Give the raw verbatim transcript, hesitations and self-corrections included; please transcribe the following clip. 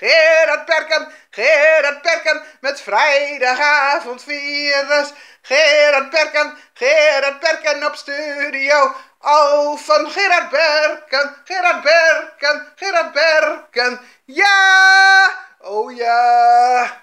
Gerard Berken, Gerard Berken met vrijdagavondvirus. Gerard Berken, Gerard Berken op Studio Alphen. Gerard Berken, Gerard Berken, Gerard Berken. Ja, oh ja.